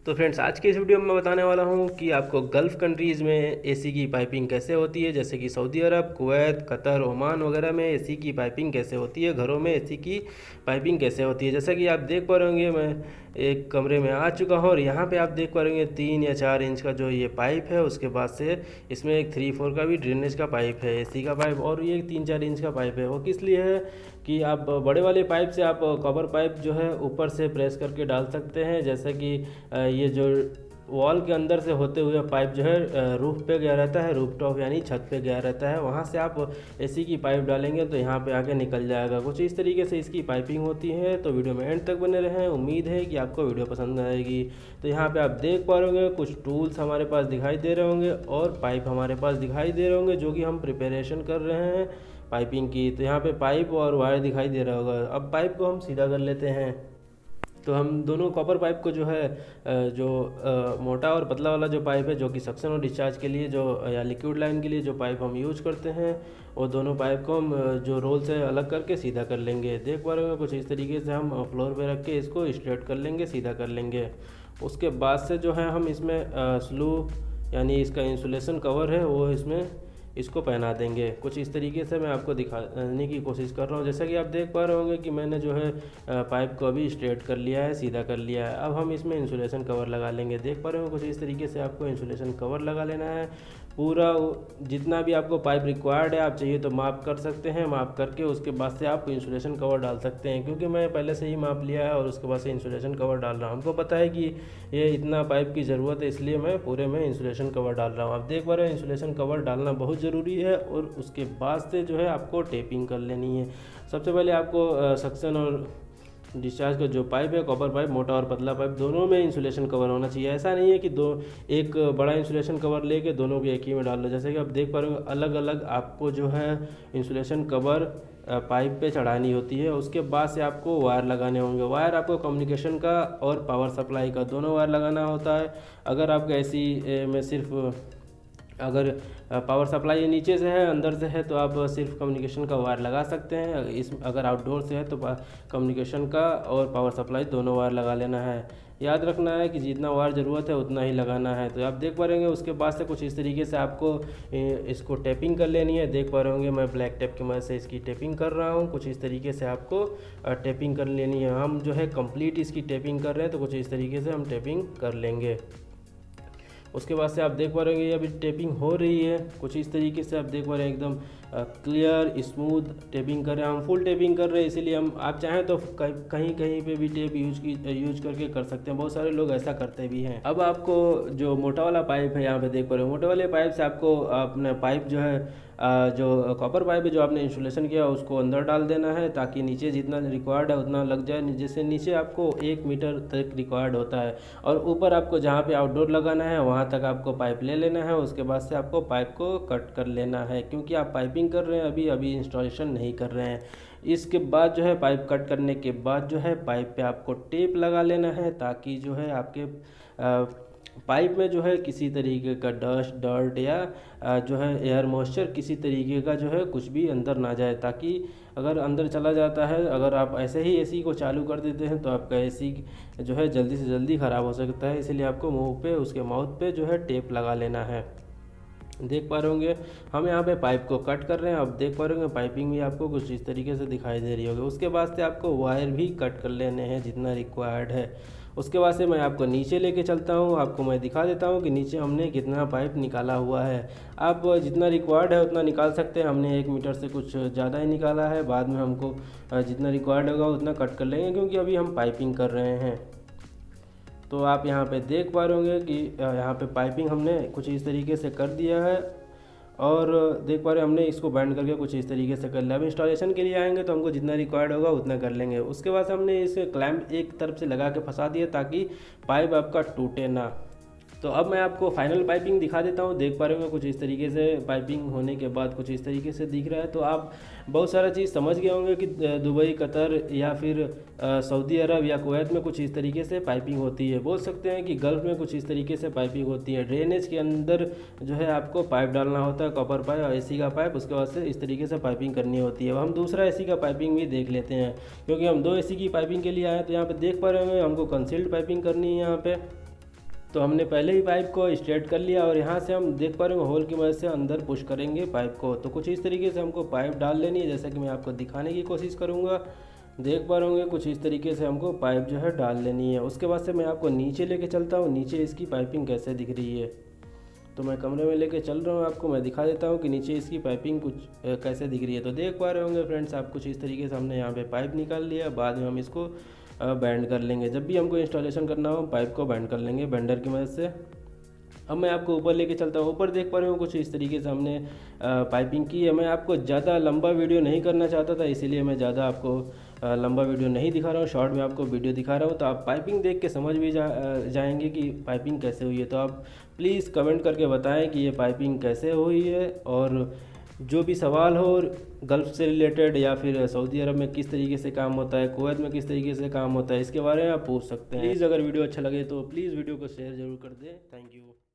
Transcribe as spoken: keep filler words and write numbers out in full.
तो फ्रेंड्स, आज के इस वीडियो में मैं बताने वाला हूं कि आपको गल्फ़ कंट्रीज़ में एसी की पाइपिंग कैसे होती है, जैसे कि Saudi Arab, Kuwait, Qatar, Oman वगैरह में एसी की पाइपिंग कैसे होती है, घरों में एसी की पाइपिंग कैसे होती है। जैसा कि आप देख पा रहे होंगे, मैं एक कमरे में आ चुका हूं और यहाँ पे आप देख पा रहे होंगे तीन या चार इंच का जो ये पाइप है, उसके बाद से इसमें एक थ्री फोर का भी ड्रेनेज का पाइप है, एसी का पाइप, और ये तीन चार इंच का पाइप है। वो किस लिए है कि आप बड़े वाले पाइप से आप कवर पाइप जो है ऊपर से प्रेस करके डाल सकते हैं, जैसे कि ये जो वॉल के अंदर से होते हुए पाइप जो है रूफ पे गया रहता है, रूफ टॉप यानी छत पे गया रहता है, वहाँ से आप एसी की पाइप डालेंगे तो यहाँ पे आके निकल जाएगा। कुछ इस तरीके से इसकी पाइपिंग होती है। तो वीडियो में एंड तक बने रहें, उम्मीद है कि आपको वीडियो पसंद आएगी। तो यहाँ पे आप देख पा रहे होंगे कुछ टूल्स हमारे पास दिखाई दे रहे होंगे और पाइप हमारे पास दिखाई दे रहे होंगे, जो कि हम प्रिपरेशन कर रहे हैं पाइपिंग की। तो यहाँ पे पाइप और वायर दिखाई दे रहा होगा। अब पाइप को हम सीधा कर लेते हैं। तो हम दोनों कॉपर पाइप को जो है जो मोटा और पतला वाला जो पाइप है, जो कि सक्शन और डिस्चार्ज के लिए जो या लिक्विड लाइन के लिए जो पाइप हम यूज करते हैं, वो दोनों पाइप को हम जो रोल से अलग करके सीधा कर लेंगे। देख पा रहे हो कुछ इस तरीके से हम फ्लोर पे रख के इसको स्ट्रेट कर लेंगे, सीधा कर लेंगे। उसके बाद से जो है हम इसमें स्लू यानी इसका इंसुलेशन कवर है वो इसमें इसको पहना देंगे। कुछ इस तरीके से मैं आपको दिखाने की कोशिश कर रहा हूँ। जैसा कि आप देख पा रहे होंगे कि मैंने जो है पाइप को अभी स्ट्रेट कर लिया है, सीधा कर लिया है। अब हम इसमें इंसुलेशन कवर लगा लेंगे। देख पा रहे हो कुछ इस तरीके से आपको इंसुलेशन कवर लगा लेना है। पूरा जितना भी आपको पाइप रिक्वायर्ड है, आप चाहिए तो माप कर सकते हैं, माप करके उसके बाद से आप इंसुलेशन कवर डाल सकते हैं। क्योंकि मैं पहले से ही माप लिया है और उसके बाद से इंसुलेशन कवर डाल रहा हूँ। हमको पता है कि ये इतना पाइप की ज़रूरत है, इसलिए मैं पूरे में इंसुलेशन कवर डाल रहा हूँ। आप देख पा रहे हैं इंसुलेशन कवर डालना बहुत ज़रूरी है। और उसके बाद से जो है आपको टेपिंग कर लेनी है। सबसे पहले आपको सक्शन और डिस्चार्ज का जो पाइप है, कॉपर पाइप, मोटा और पतला पाइप, दोनों में इंसुलेशन कवर होना चाहिए। ऐसा नहीं है कि दो एक बड़ा इंसुलेशन कवर लेके दोनों को एक ही में डाल लो। जैसे कि आप देख पा रहे हो अलग अलग आपको जो है इंसुलेशन कवर पाइप पे चढ़ानी होती है। उसके बाद से आपको वायर लगाने होंगे। वायर आपको कम्युनिकेशन का और पावर सप्लाई का दोनों वायर लगाना होता है। अगर आपका एसी में सिर्फ अगर पावर सप्लाई नीचे से है, अंदर से है, तो आप सिर्फ कम्युनिकेशन का वायर लगा सकते हैं। इस अगर आउटडोर से है तो कम्युनिकेशन का और पावर सप्लाई दोनों वायर लगा लेना है। याद रखना है कि जितना वायर ज़रूरत है उतना ही लगाना है। तो आप देख पा रहे होंगे उसके बाद से कुछ इस तरीके से आपको इसको टेपिंग कर लेनी है। देख पा रहे होंगे मैं ब्लैक टेप की मदद से इसकी टेपिंग कर रहा हूँ। कुछ इस तरीके से आपको टेपिंग कर लेनी है। हम जो है कंप्लीट इसकी टेपिंग कर रहे हैं, तो कुछ इस तरीके से हम टेपिंग कर लेंगे। उसके बाद से आप देख पा रहे हैं अभी टेपिंग हो रही है। कुछ इस तरीके से आप देख पा रहे हैं एकदम क्लियर स्मूथ टेपिंग कर रहे हैं। हम फुल टेपिंग कर रहे हैं, इसीलिए हम आप चाहें तो कहीं कहीं पे भी टेप यूज की यूज करके कर सकते हैं। बहुत सारे लोग ऐसा करते भी हैं। अब आपको जो मोटा वाला पाइप है यहाँ पे देख पा रहे हो, मोटे वाले पाइप से आपको अपना पाइप जो है जो कॉपर पाइप है जो आपने इंसुलेशन किया उसको अंदर डाल देना है, ताकि नीचे जितना रिक्वायर्ड है उतना लग जाए। जैसे नीचे आपको एक मीटर तक रिक्वायर्ड होता है और ऊपर आपको जहाँ पे आउटडोर लगाना है वहाँ तक आपको पाइप ले लेना है। उसके बाद से आपको पाइप को कट कर लेना है, क्योंकि आप पाइपिंग कर रहे हैं, अभी अभी इंस्टॉलेशन नहीं कर रहे हैं। इसके बाद जो है पाइप कट करने के बाद जो है पाइप पे आपको टेप लगा लेना है, ताकि जो है आपके आ, पाइप में जो है किसी तरीके का डस्ट डर्ट या जो है एयर मॉइस्चर किसी तरीके का जो है कुछ भी अंदर ना जाए। ताकि अगर अंदर चला जाता है, अगर आप ऐसे ही एसी को चालू कर देते हैं तो आपका एसी जो है जल्दी से जल्दी ख़राब हो सकता है। इसलिए आपको मुंह पे उसके माउथ पे जो है टेप लगा लेना है। देख पा रहे होंगे हम यहाँ पे पाइप को कट कर रहे हैं। अब देख पा रहे होंगे पाइपिंग भी आपको कुछ इस तरीके से दिखाई दे रही होगी। उसके बाद से आपको वायर भी कट कर लेने हैं जितना रिक्वायर्ड है। उसके बाद से मैं आपको नीचे लेके चलता हूँ, आपको मैं दिखा देता हूँ कि नीचे हमने कितना पाइप निकाला हुआ है। आप जितना रिक्वायर्ड है उतना निकाल सकते हैं। हमने एक मीटर से कुछ ज़्यादा ही निकाला है, बाद में हमको जितना रिक्वायर्ड होगा उतना कट कर लेंगे, क्योंकि अभी हम पाइपिंग कर रहे हैं। तो आप यहाँ पे देख पा रहे होंगे कि यहाँ पे पाइपिंग हमने कुछ इस तरीके से कर दिया है और देख पा रहे हमने इसको बैंड करके कुछ इस तरीके से कर लिया। अब इंस्टॉलेशन के लिए आएंगे तो हमको जितना रिक्वायर्ड होगा उतना कर लेंगे। उसके बाद हमने इसे क्लैंप एक तरफ से लगा के फंसा दिया ताकि पाइप आपका टूटे ना। तो अब मैं आपको फाइनल पाइपिंग दिखा देता हूँ। देख पा रहे होंगे कुछ इस तरीके से पाइपिंग होने के बाद कुछ इस तरीके से दिख रहा है। तो आप बहुत सारा चीज़ समझ गए होंगे कि दुबई, कतर या फिर सऊदी अरब या कुवैत में कुछ इस तरीके से पाइपिंग होती है। बोल सकते हैं कि गल्फ़ में कुछ इस तरीके से पाइपिंग होती है। ड्रेनेज के अंदर जो है आपको पाइप डालना होता है, कॉपर पाइप और एसी का पाइप। उसके बाद से इस तरीके से पाइपिंग करनी होती है। अब हम दूसरा एसी का पाइपिंग भी देख लेते हैं, क्योंकि हम दो एसी की पाइपिंग के लिए आए। तो यहाँ पर देख पा रहे होंगे हमको कंसील्ड पाइपिंग करनी है यहाँ पर। तो हमने पहले ही पाइप को स्ट्रेट कर लिया और यहाँ से हम देख पा रहे हैं होल की मदद से अंदर पुश करेंगे पाइप को। तो कुछ इस तरीके से हमको पाइप डाल लेनी है, जैसा कि मैं आपको दिखाने की कोशिश करूँगा। देख पा रहे होंगे कुछ इस तरीके से हमको पाइप जो है डाल लेनी है। उसके बाद से मैं आपको नीचे लेके चलता हूँ, नीचे इसकी पाइपिंग कैसे दिख रही है। तो मैं कमरे में लेके चल रहा हूँ, आपको मैं दिखा देता हूँ कि नीचे इसकी पाइपिंग कुछ कैसे दिख रही है। तो देख पा रहे होंगे फ्रेंड्स आप, कुछ इस तरीके से हमने यहाँ पे पाइप निकाल लिया। बाद में हम इसको बैंड कर लेंगे, जब भी हमको इंस्टॉलेशन करना हो पाइप को बैंड कर लेंगे बेंडर की मदद से। अब मैं आपको ऊपर लेके चलता हूँ। ऊपर देख पा रहे हो कुछ इस तरीके से हमने पाइपिंग की है। मैं आपको ज़्यादा लंबा वीडियो नहीं करना चाहता था, इसीलिए मैं ज़्यादा आपको लंबा वीडियो नहीं दिखा रहा हूँ, शॉर्ट में आपको वीडियो दिखा रहा हूँ। तो आप पाइपिंग देख के समझ भी जा जाएंगे कि पाइपिंग कैसे हुई है। तो आप प्लीज़ कमेंट करके बताएं कि ये पाइपिंग कैसे हुई है, और जो भी सवाल हो गल्फ़ से रिलेटेड या फिर सऊदी अरब में किस तरीके से काम होता है, कुवैत में किस तरीके से काम होता है, इसके बारे में आप पूछ सकते हैं। प्लीज़ अगर वीडियो अच्छा लगे तो प्लीज़ वीडियो को शेयर ज़रूर कर दें। Thank you.